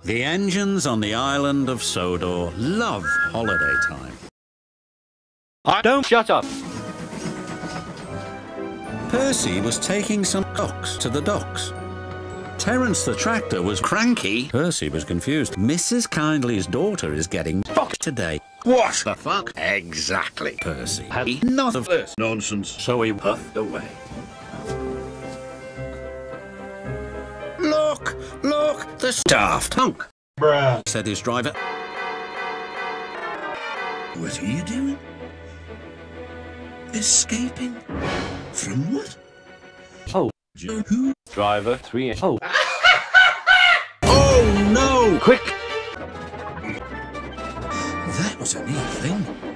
The engines on the island of Sodor love holiday time. I don't shut up. Percy was taking some docks to the docks. Terence the tractor was cranky. Percy was confused. Mrs. Kindly's daughter is getting fucked today. What the fuck? Exactly. Percy had none of this nonsense, so he puffed away. Look, the daft hunk, Bruh, said his driver. what are you doing? Escaping? From what? Oh, Who? driver 3. Oh, Oh no! quick! That was a neat thing.